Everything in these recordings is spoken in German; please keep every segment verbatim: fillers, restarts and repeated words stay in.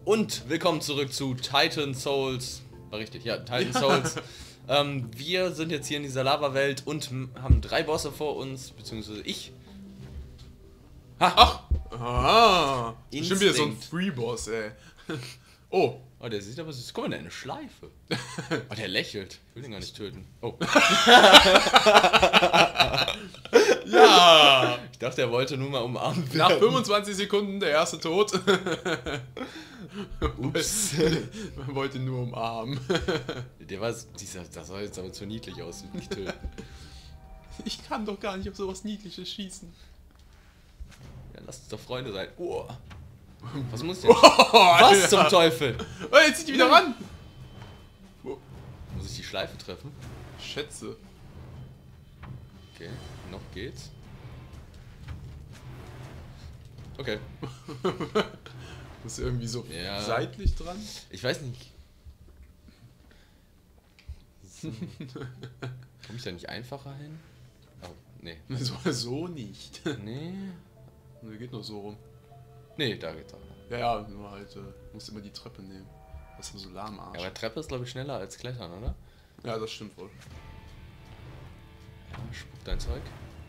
Und willkommen zurück zu Titan Souls. War richtig, ja, Titan ja. Souls. Ähm, wir sind jetzt hier in dieser Lava-Welt und haben drei Bosse vor uns, beziehungsweise ich. Ha. Ach! Ah! Bestimmt wieder so ein Free-Boss, ey. Oh. Oh, der sieht aber süß. Guck mal, der hat eine Schleife. Oh, der lächelt. Ich will den gar nicht töten. Oh. Ja! Ich dachte, er wollte nur mal umarmen werden. Nach fünfundzwanzig Sekunden der erste Tod. Ups. Man wollte nur umarmen. Der war, dieser, das soll jetzt aber zu niedlich aussehen, nicht töten. Ich kann doch gar nicht auf sowas Niedliches schießen. Ja, lasst uns doch Freunde sein. Oh. Was muss ich denn? Oh, was zum Teufel? Oh, jetzt zieht die wieder ran! Muss ich die Schleife treffen? Schätze. Okay, noch geht's. Okay. Das ist irgendwie so ja. seitlich dran. Ich weiß nicht. So. Komme ich da nicht einfacher hin? Oh, nee. So, so nicht. Nee. Nee, geht nur so rum. Nee, da geht's auch. Ja, ja, nur halt, äh, musst immer die Treppe nehmen. Das ist so lahmarsch. Ja, aber Treppe ist, glaube ich, schneller als Klettern, oder? Ja, das stimmt wohl. Ja, spuck dein Zeug.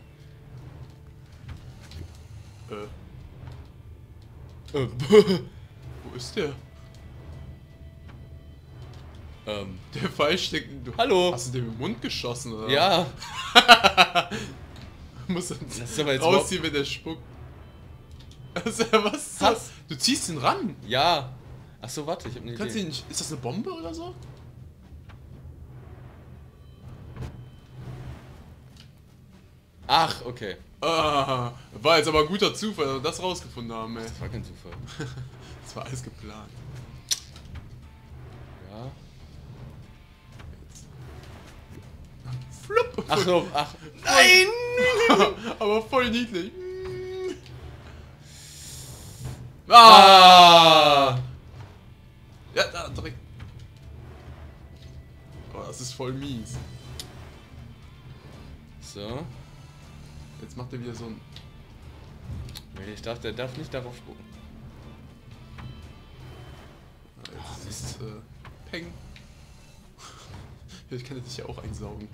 Äh. Äh. Wo ist der? Ähm. Der Pfeil steckt. Du, Hallo! Hast du dem im Mund geschossen, oder? Ja! Muss dann das aber jetzt rausziehen, wenn der spuckt. Also, was? Was? Du ziehst ihn ran? Ja! Achso, warte, ich hab eine Kannst Idee. ihn nicht, ist das eine Bombe oder so? Ach, okay. Ah, war jetzt aber ein guter Zufall, dass wir das rausgefunden haben, ey. Das war kein Zufall. Das war alles geplant. Ja. Jetzt. Flupp! Ach so, ach. Nein! Aber voll niedlich. Ah! Ja, da direkt. Oh, das ist voll mies. So. Jetzt macht er wieder so ein. Ich dachte, der darf nicht darauf spucken. Jetzt ist äh, Peng. Ich kann dich ja auch einsaugen.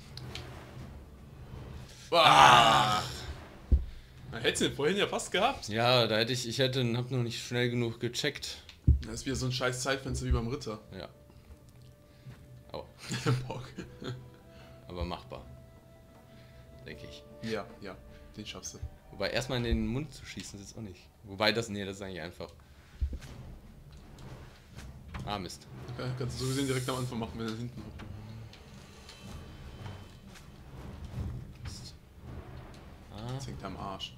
Ah! Hättest du den vorhin ja fast gehabt. Ja, da hätte ich, ich hätte, hab noch nicht schnell genug gecheckt. Das ist wieder so ein scheiß Zeitfenster wie beim Ritter. Ja. Aua. Bock. Aber machbar. Denke ich. Ja, ja, den schaffst du. Wobei erstmal in den Mund zu schießen ist jetzt auch nicht. Wobei das, nee, das ist eigentlich einfach. Ah, Mist. Ja, kannst du so gesehen direkt am Anfang machen, wenn er hinten hockt. Ah. Das hängt am Arsch.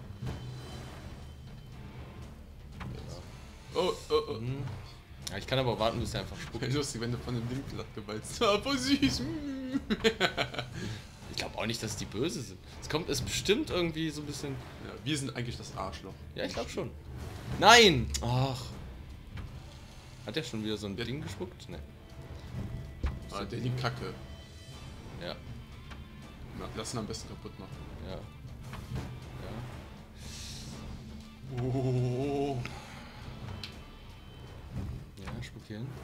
Ja. Oh, oh, oh. Mhm. Ja, ich kann aber warten, bis er einfach spuckt. Wäre lustig, wenn du von dem Ding glatt gewalzt. Ah, voll süß. Ich glaube auch nicht, dass die böse sind. Es kommt, es bestimmt irgendwie so ein bisschen. Ja, wir sind eigentlich das Arschloch. Ja, ich glaube schon. Nein! Ach. Hat der schon wieder so ein ja. Ding gespuckt? Ne. Ah, der die Kacke. Ja. Na, lass ihn am besten kaputt machen. Ja. Ja. Oh. Ja, spuck hier hin.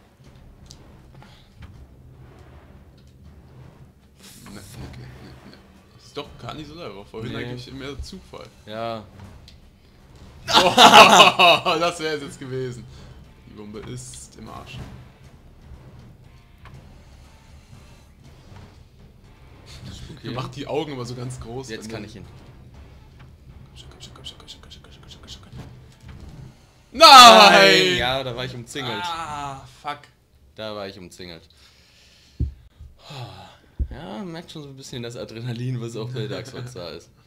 Ne, ne, ne, ne. Das ist doch gar nicht so leid, war vorhin Nee. eigentlich mehr Zufall. Ja. Oh, das wäre es jetzt gewesen. Die Bombe ist im Arsch. Okay. Macht die Augen aber so ganz groß. Jetzt kann ich hin. Nein! Ja, da war ich umzingelt. Ah, fuck. Da war ich umzingelt. Ja, man merkt schon so ein bisschen das Adrenalin, was auch bei Dark Souls da ist.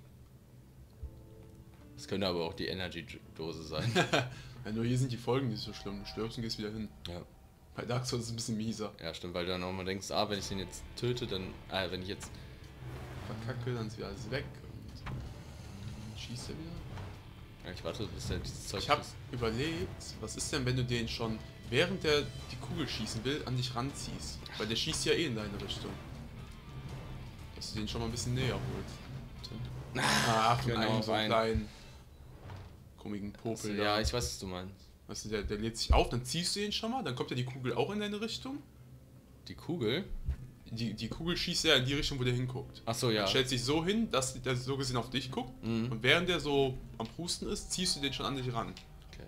Das könnte aber auch die Energy-Dose sein. Ja, nur hier sind die Folgen nicht so schlimm. Du stirbst und gehst wieder hin. Ja. Bei Dark Souls ist es ein bisschen mieser. Ja, stimmt, weil du dann auch mal denkst, ah, wenn ich den jetzt töte, dann. Ah, wenn ich jetzt. Verkacke, dann ist wieder alles weg. Und dann schießt er wieder. Ja, ich warte, bis der dieses Zeug Ich hab schießt. überlegt, was ist denn, wenn du den schon, während der die Kugel schießen will, an dich ranziehst? Weil der schießt ja eh in deine Richtung. Dass du den schon mal ein bisschen näher holst. Ah, von genau, einem so rein. kleinen, komischen Popel. Also, ja, ich weiß, was du meinst. Weißt du, der, der lädt sich auf, dann ziehst du ihn schon mal, dann kommt ja die Kugel auch in deine Richtung. Die Kugel? Die, die Kugel schießt ja in die Richtung, wo der hinguckt. Ach so, ja. Dann stellt sich so hin, dass der so gesehen auf dich guckt. Mhm. Und während der so am Pusten ist, ziehst du den schon an dich ran. Okay.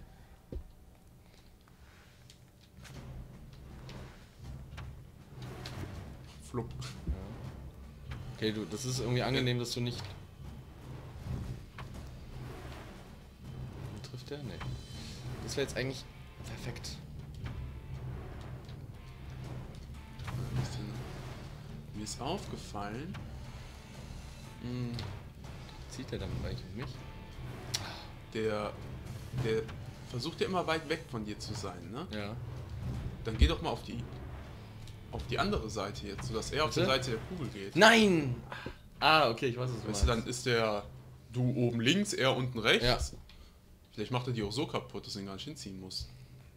Flupp. Okay, du, das ist irgendwie angenehm, dass du nicht... Trifft der? Nee. Das wäre jetzt eigentlich perfekt. Mir ist aufgefallen... Hm. Zieht der damit eigentlich mich? Der, der versucht ja immer weit weg von dir zu sein, ne? Ja. Dann geh doch mal auf die auf die andere Seite jetzt, sodass er auf Bitte? der Seite der Kugel geht. Nein! Ah, okay, ich weiß, was du Weißt du, meinst. dann ist der du oben links, er unten rechts. Ja. Vielleicht macht er die auch so kaputt, dass du ihn gar nicht hinziehen musst.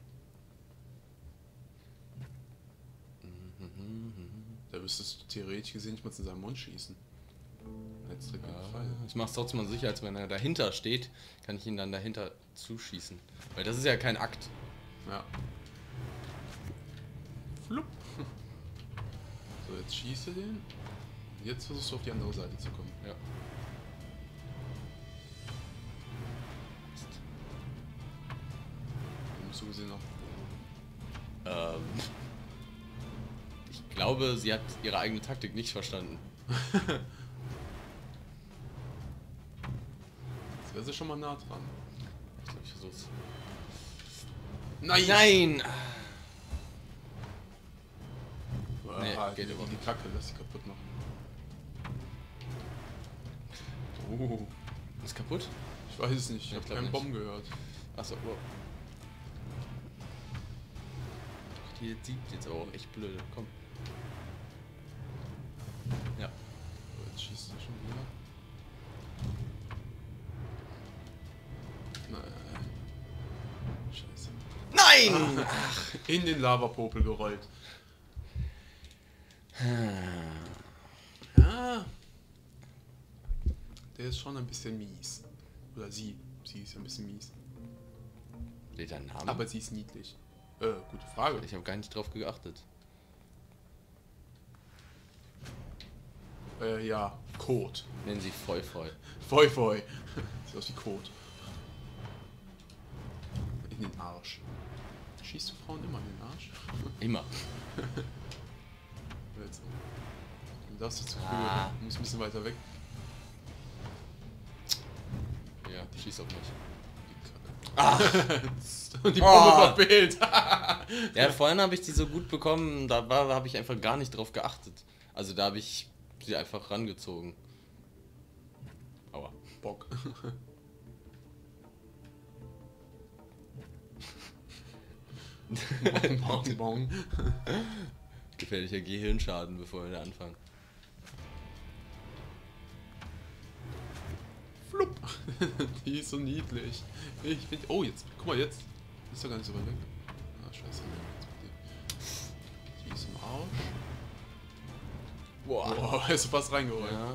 Da müsstest du theoretisch gesehen nicht mal in seinen Mund schießen. Jetzt direkt Ja, Fall. ich mach's trotzdem mal sicher, als wenn er dahinter steht, kann ich ihn dann dahinter zuschießen. Weil das ist ja kein Akt. Ja. Flupp. So, jetzt schießt er den. Und jetzt versuchst du auf die andere Seite zu kommen. Ja. Dann musst du gesehen noch. Ähm. Ich glaube, sie hat ihre eigene Taktik nicht verstanden. Jetzt wäre sie schon mal nah dran. Ich glaube, ich versuch's. Nein! Nein! Ah, Nee, die, geht die, überhaupt die Kacke, lass sie kaputt machen. Oh, Ist kaputt? ich weiß es nicht, ich Ja, habe glaub keinen nicht. Bomben gehört. Achso, wow. Die sieht jetzt aber auch echt blöd. Komm. Ja. So, jetzt schießt er schon wieder. Nein. Scheiße. Nein! In den Lavapopel gerollt. Ja. Der ist schon ein bisschen mies. Oder sie. Sie ist ein bisschen mies. Steht da ein Name? Aber sie ist niedlich. Äh, gute Frage. Ich habe gar nicht drauf geachtet. Äh, ja. Kot. Nennen sie Foi Foi. Foi Foi. Sieht aus wie Kot. In den Arsch. Schießt du Frauen immer in den Arsch? Immer. Jetzt. Du darfst jetzt zu früh. Ah. Du musst ein bisschen weiter weg. Ja, schieß auf mich. Ah. Und die Oh. Bombe verfehlt. Ja, vorhin habe ich die so gut bekommen, da war habe ich einfach gar nicht drauf geachtet. Also da habe ich sie einfach rangezogen. Aua. Bock. Bong, bong, bong. Gefährlicher Gehirnschaden, bevor wir da anfangen. Flupp. Die ist so niedlich. Ich bin. Oh, jetzt. Guck mal, jetzt. Ist doch gar nicht so weit weg. Ah, scheiße. Die ist im Arsch. Boah. Boah, hast du fast reingeholt. Ja.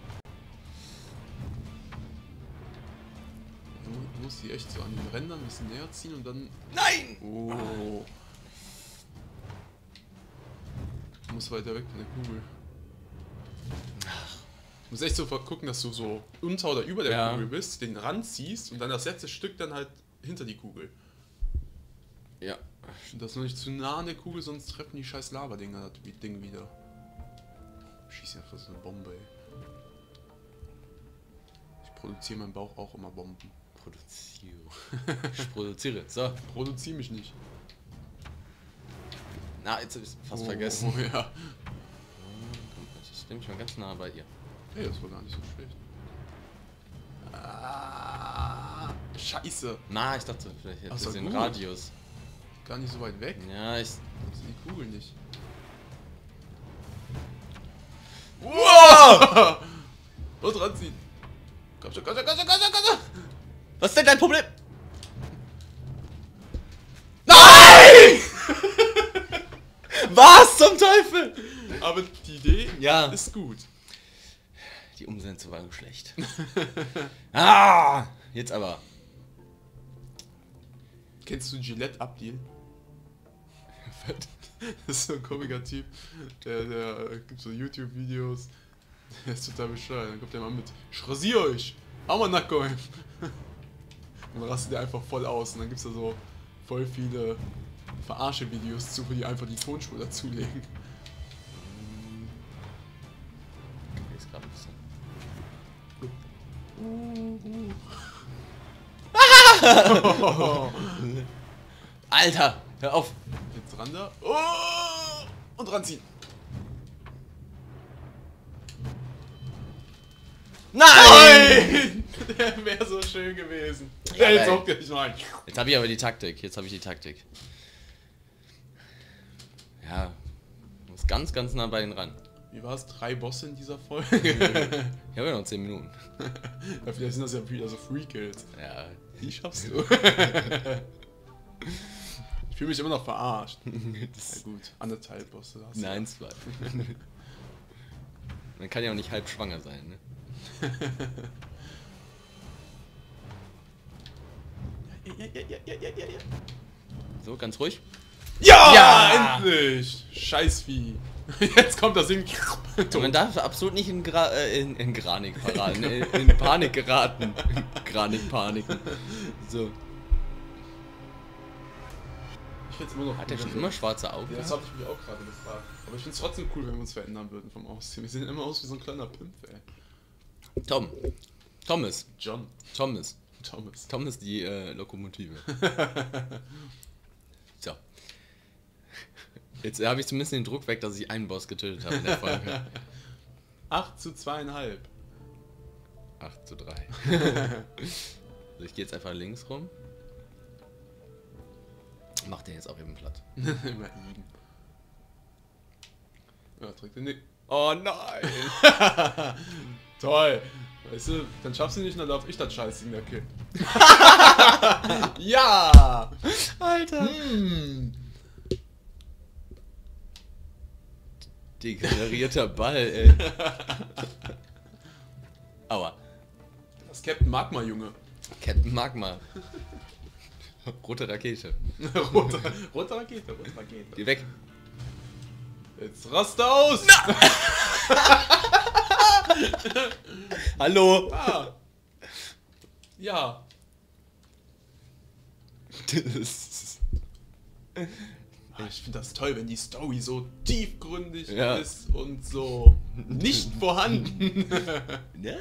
Du musst die echt so an den Rändern ein bisschen näher ziehen und dann. Nein! Oh. Du musst weiter weg von der Kugel. Du musst echt so gucken, dass du so unter oder über der Ja. Kugel bist, den ranziehst und dann das letzte Stück dann halt hinter die Kugel. Ja. Und das nur nicht zu nah an der Kugel, sonst treffen die scheiß Lava-Dinger das Ding wieder. Schieß einfach so eine Bombe, ey. Ich produziere meinen Bauch auch immer Bomben. Produziere. Ich produziere. So. Produziere mich nicht. Na, jetzt hab ich fast Oh, vergessen. Oh, ja. Komm, ich nehme mich mal ganz nah bei ihr. Hey, das war gar nicht so schlecht. Ah, Scheiße. Na, ich dachte, vielleicht hätte Ach so, ich den gut. Radius. Gar nicht so weit weg. Ja, ich. Das sind die Kugeln nicht. Wow! Und ranziehen. Komm schon, komm schon, komm schon, komm schon, komm schon. Was ist denn dein Problem? Nein! Was zum Teufel? Aber die Idee Ja. ist gut. Die Umsätze waren schlecht. Ah! Jetzt aber. Kennst du Gillette Abdil? Das ist so ein komischer Typ, der, der äh, gibt so YouTube-Videos, der ist total bescheuert. Dann kommt der mal mit, ich rasiere euch, aber Nacken. Und dann rastet der einfach voll aus und dann gibt's da so voll viele Verarsche-Videos zu, wo die einfach die Tonspur dazulegen. Ist gerade ein bisschen. Alter, hör auf! Jetzt ran da. Oh! Und ranziehen. Nein! Nein! Der wäre so schön gewesen. Ja, Jetzt ey. hockt er nicht rein. Jetzt habe ich aber die Taktik. Jetzt habe ich die Taktik. Ja, muss ganz, ganz nah bei denen ran. Wie war es? Drei Bosse in dieser Folge? Ich habe ja noch zehn Minuten. Ja, vielleicht sind das ja wieder so Free Kills. Ja, Die schaffst du. Ich fühle mich immer noch verarscht. Na gut, anderthalb Bosse. hast du. nein, zwei. Man kann ja auch nicht halb schwanger sein, ne? Ja, ja, ja, ja, ja, ja, ja. So, ganz ruhig. Ja, Ja! endlich! Scheißvieh. Jetzt kommt das Ding. Ja, man darf absolut nicht in, Gra äh, in, in Granik geraten, in, in Panik geraten. Granik, Paniken. So. Ich find's immer noch Hat der cool, schon wenn immer wir- schwarze Augen? Ja, das habe ich mich auch gerade gefragt. Aber ich find's trotzdem cool, wenn wir uns verändern würden vom Aussehen. Wir sehen immer aus wie so ein kleiner Pimp, ey. Tom. Thomas. John. Thomas. Thomas. Tom ist die äh, Lokomotive. So. Jetzt habe ich zumindest den Druck weg, dass ich einen Boss getötet habe in der Folge. acht zu zweieinhalb. acht zu drei. So, ich gehe jetzt einfach links rum. Mach den jetzt auch eben platt. Immer eben. Ja, trägt den nicht. Oh nein! Toll. Weißt du, dann schaffst du nicht, dann darf ich das Scheißding da killen. Ja! Alter! Hm. Degenerierter Ball, ey. Aua. Das ist Captain Magma, Junge. Captain Magma. Rote Rakete. rote, rote Rakete, rote Rakete. Geh weg. Jetzt raste aus! Hallo! Ah. Ja. Das Ah, ich finde das toll, wenn die Story so tiefgründig Ja. ist und so nicht vorhanden. ja.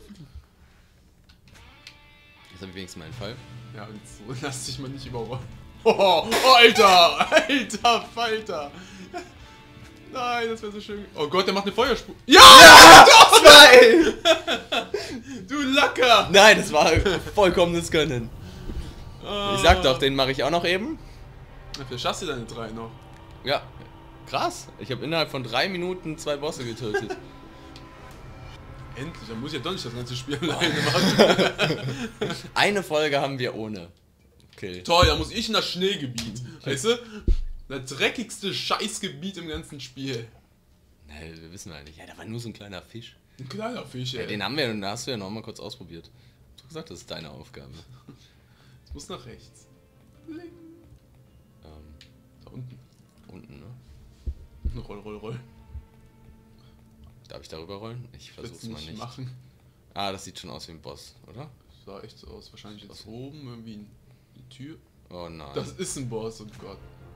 Jetzt habe ich wenigstens meinen Fall. Ja, und so lass dich mal nicht überrollen. Oh, Alter! Alter Falter! Nein, das wäre so schön. Oh Gott, der macht eine Feuerspur. Ja! Ja! Zwei! Du Lacker! Nein, das war vollkommenes Können. Ah. Ich sag doch, den mache ich auch noch eben. Vielleicht schaffst du deine drei noch. Ja. Krass. Ich habe innerhalb von drei Minuten zwei Bosse getötet. Endlich, dann muss ich ja doch nicht das ganze Spiel alleine machen. Eine Folge haben wir ohne. Okay. Toll, da muss ich in das Schneegebiet. Weißt du? Das dreckigste Scheißgebiet im ganzen Spiel. Ne, wir wissen eigentlich. Ja, da war nur so ein kleiner Fisch. Ein kleiner Fisch, Ja, ey. den haben wir, den hast du ja noch mal kurz ausprobiert. Du hast gesagt, das ist deine Aufgabe. Es muss nach rechts. Bling. Ähm, Da unten. unten, ne? Roll, roll, roll. Darf ich darüber rollen? Ich versuch's Willst du mal nicht. machen. Ah, das sieht schon aus wie ein Boss, oder? Das sah echt so aus. Wahrscheinlich jetzt Was? oben irgendwie eine Tür. Oh nein. Das ist ein Boss, oh Gott.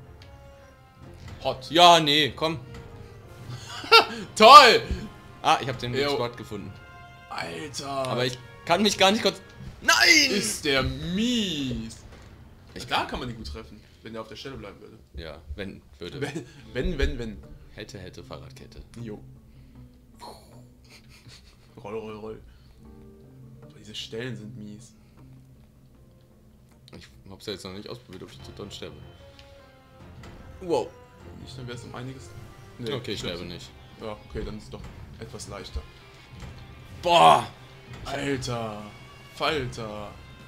Hot. ja, nee, komm. Toll! Ah, ich habe den Jo. Spot gefunden. Alter. Aber ich kann mich gar nicht kurz... Nein! Ist der mies. Ich Da kann man ihn gut treffen, wenn der auf der Stelle bleiben würde. Ja, wenn, würde. Wenn, wenn, wenn, wenn. Hätte, hätte, Fahrradkette. Jo. Roll, roll, roll. Aber diese Stellen sind mies. Ich hab's ja jetzt noch nicht ausprobiert, ob ich dann sterbe. Wow. Wenn nicht, dann wäre es um einiges. Nee, Okay, ich sterbe stirbst nicht. du. Ja, okay, dann ist es doch etwas leichter. Boah! Alter! Falter!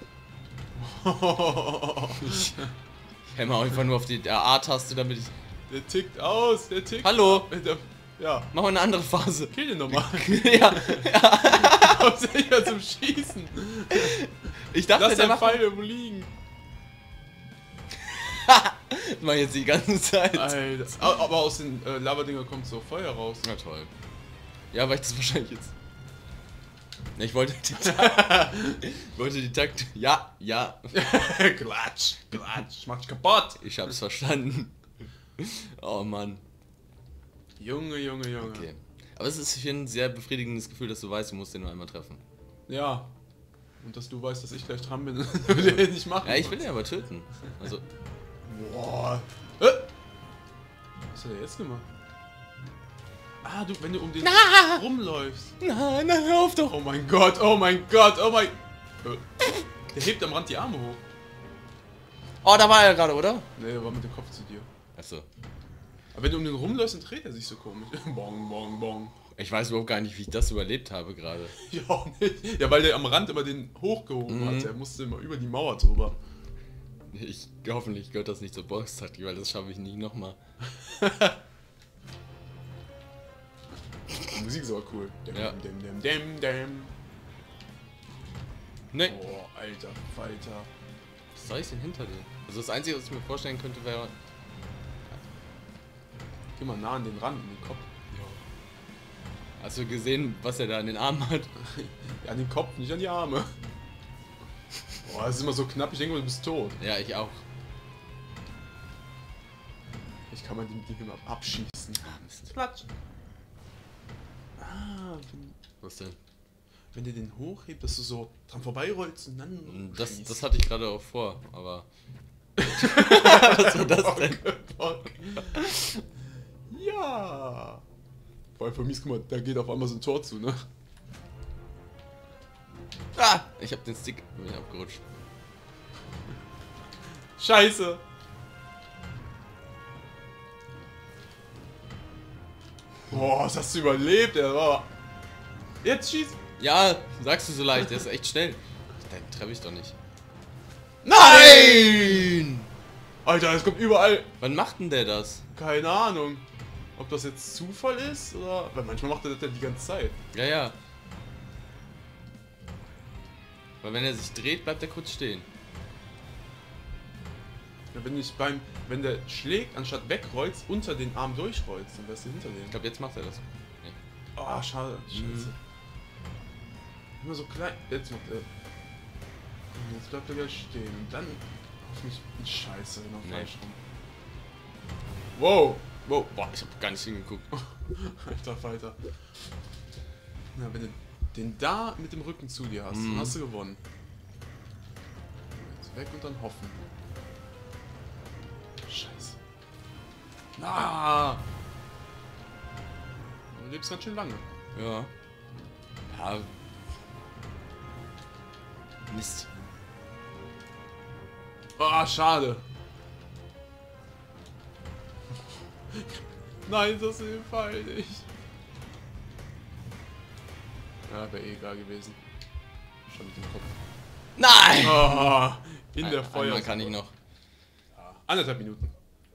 Ich hämmer einfach nur auf die A-Taste, damit ich... Der tickt aus, der tickt. Hallo! Der, ja, Mach mal eine andere Phase. kill den nochmal. ja, Hauptsächlich zum Schießen. ich dachte, Lass der den macht... Pfeil irgendwo liegen. man jetzt die ganze Zeit. Alter. Aber aus den äh, Lava-Dinger kommt so Feuer raus. Na toll. Ja, weil ich das wahrscheinlich jetzt... Ne, ich wollte die Takt... ich wollte die Takt... Ja, ja. Klatsch, klatsch, mach dich kaputt. Ich hab's verstanden. Oh Mann. Junge, Junge, Junge. Okay. Aber es ist für ein sehr befriedigendes Gefühl, dass du weißt, du musst den nur einmal treffen. Ja. Und dass du weißt, dass ich gleich dran bin und den nicht machen. Ja, ich will den aber töten. Also... Boah. Äh. Was hat er jetzt gemacht? Ah, du, wenn du um den Na! rumläufst. Nein, nein, hör auf doch. Oh mein Gott, oh mein Gott, oh mein... Äh. Der hebt am Rand die Arme hoch. Oh, da war er gerade, oder? Ne, er war mit dem Kopf zu dir. Achso. Aber wenn du um den rumläufst, dann dreht er sich so komisch. Bong, bong, bong. Ich weiß überhaupt gar nicht, wie ich das überlebt habe gerade. Ja, auch nicht. Ja, weil der am Rand immer den hochgehoben Mhm. hat. Er musste immer über die Mauer drüber. Ich hoffentlich gehört das nicht zur Box-Taktik, weil das schaffe ich nicht nochmal. Die Musik ist aber cool. Dem, Ja. dem, dem, dem, dem. Ne. Oh, alter Falter. Was soll ich denn hinter dir? Also das Einzige, was ich mir vorstellen könnte, wäre... Geh mal nah an den Rand, an den Kopf. Hast du gesehen, was er da an den Armen hat? Ja, an den Kopf, nicht an die Arme. Boah, das ist immer so knapp, ich denke mal, du bist tot. Ja, ich auch. Ich kann mal den Ding immer abschießen. Ah, Mist. Klatsch. Ah, wenn, Was denn? wenn der den hochhebt, dass du so dran vorbeirollst und dann... Das, schießt. das hatte ich gerade auch vor, aber... Was war das denn? Bock. Ja. Vor allem von mies, guck mal, da geht auf einmal so ein Tor zu, ne? Ah! Ich hab den Stick bin ich abgerutscht. Scheiße. Boah, was hast du überlebt, ey? Boah. Jetzt schieß. Ja, sagst du so leicht, der ist echt schnell. Den treffe ich doch nicht. Nein! Alter, es kommt überall. Wann macht denn der das? Keine Ahnung. Ob das jetzt Zufall ist oder... Weil manchmal macht er das ja die ganze Zeit. Ja, ja. Weil wenn er sich dreht, bleibt er kurz stehen. Ja, wenn ich beim... Wenn der schlägt, anstatt wegrollt, unter den Arm durchrollt, dann wärst du hinter dem. Ich glaube, jetzt macht er das. Nee. Oh, schade. Scheiße. Mhm. Immer so klein. Jetzt macht er... Jetzt bleibt er gleich stehen. Und dann... Hoffentlich... Scheiße, genau Nee. falsch rum. Wow! Wow, boah, ich hab gar nicht hingeguckt. Alter Falter. Na, wenn du den da mit dem Rücken zu dir hast, Mhm. dann hast du gewonnen. Jetzt weg und dann hoffen. Scheiße. Ah! Du lebst ganz schön lange. Ja. Ja. Mist. Ah, schade. Nein, das ist im Fall nicht. Ja, wäre eh egal gewesen. Schon mit dem Kopf. Nein! Oh, in Ein- der Feuer. einmal kann ich noch. Ja, anderthalb Minuten.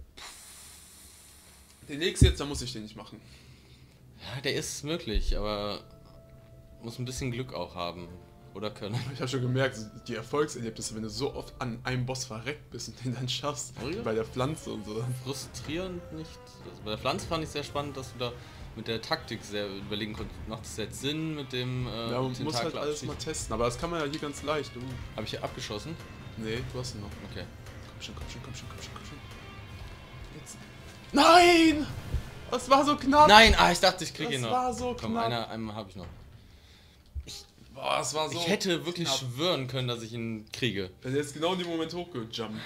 Den nächsten jetzt, da muss ich den nicht machen. Ja, der ist möglich, aber muss ein bisschen Glück auch haben. Oder können. Ich habe schon gemerkt, die Erfolgserlebnisse, wenn du so oft an einem Boss verreckt bist und den dann schaffst, Oh ja. bei der Pflanze und so. Frustrierend nicht. Also bei der Pflanze fand ich sehr spannend, dass du da mit der Taktik sehr überlegen konntest. Macht es jetzt Sinn mit dem äh, Ja, man muss halt Tentakel alles abschießen? mal testen, aber das kann man ja hier ganz leicht. Uh. Habe ich hier abgeschossen? Nee, du hast ihn noch. Okay. Komm schon, komm schon, komm schon, komm schon, komm schon. Jetzt. Nein! Das war so knapp! Nein, ah, ich dachte, ich krieg Das ihn noch. war so Komm, knapp. einer, einen habe ich noch. Boah, das war so ich hätte wirklich knapp. schwören können, dass ich ihn kriege. Er ist jetzt genau in dem Moment hochgejumpt.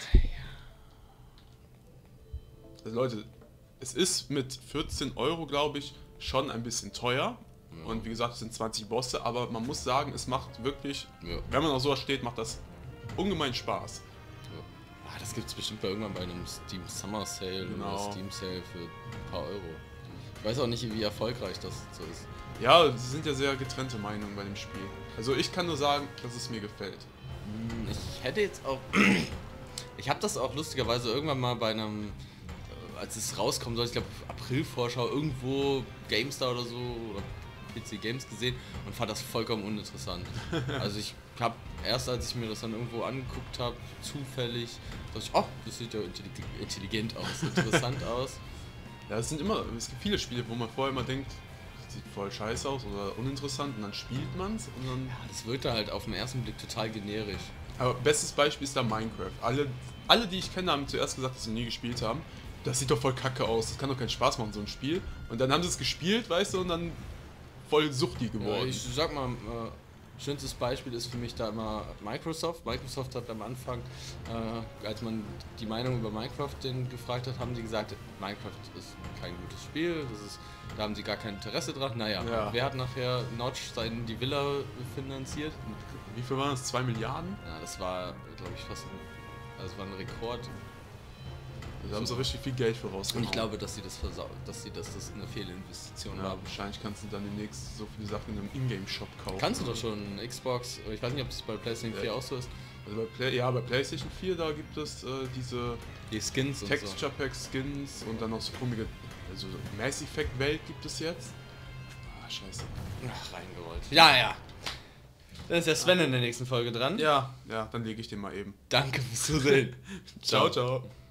Also Leute, es ist mit vierzehn Euro, glaube ich, schon ein bisschen teuer. Ja. Und wie gesagt, es sind zwanzig Bosse, aber man muss sagen, es macht wirklich, Ja. wenn man auf sowas steht, macht das ungemein Spaß. Ah, das gibt's bestimmt bei irgendwann bei einem Steam Summer Sale Genau. oder Steam Sale für ein paar Euro. Ich weiß auch nicht, wie erfolgreich das so ist. Ja, es sind ja sehr getrennte Meinungen bei dem Spiel. Also ich kann nur sagen, dass es mir gefällt. Hm, Ich hätte jetzt auch... Ich habe das auch lustigerweise irgendwann mal bei einem... äh, Als es rauskommen soll, ich glaube April-Vorschau, irgendwo GameStar oder so, oder P C Games gesehen und fand das vollkommen uninteressant. Also ich habe erst, als ich mir das dann irgendwo angeguckt habe, zufällig, dachte ich, oh, das sieht ja intellig- intelligent aus, interessant aus. Ja, es sind immer, es gibt viele Spiele, wo man vorher immer denkt, das sieht voll scheiße aus oder uninteressant und dann spielt man's und dann... Ja, das wirkt da halt auf den ersten Blick total generisch. Aber bestes Beispiel ist da Minecraft. Alle, alle, die ich kenne, haben zuerst gesagt, dass sie nie gespielt haben. Das sieht doch voll kacke aus, das kann doch keinen Spaß machen, so ein Spiel. Und dann haben sie es gespielt, weißt du, und dann voll suchti geworden. Ja, ich sag mal, äh, schönstes Beispiel ist für mich da immer Microsoft. Microsoft hat am Anfang, äh, als man die Meinung über Minecraft den gefragt hat, haben die gesagt, Minecraft ist kein gutes Spiel, das ist, da haben sie gar kein Interesse dran. Naja, Ja. wer hat nachher Notch sein, die Villa finanziert? Wie viel waren das? Zwei Milliarden? Ja, das war, glaube ich, fast ein, also es war ein Rekord. Da haben sie richtig viel Geld für rausgehauen. Und ich glaube, dass sie das versaut, dass sie dass das eine Fehlinvestition ja, war. wahrscheinlich kannst du dann demnächst so viele Sachen in einem Ingame-Shop kaufen. Kannst du doch schon Xbox, ich weiß nicht, ob das bei PlayStation Ja. vier auch so ist. Also bei Play, ja, bei PlayStation vier, da gibt es äh, diese Die Skins und Texture Pack Skins und dann noch so komische, also Mass Effect Welt gibt es jetzt. Ah, scheiße. so. Ach, reingerollt. Ja, ja. Dann ist der Sven in der nächsten Folge dran. Ja, ja, dann lege ich den mal eben. Danke fürs Zusehen. Ciao, ciao.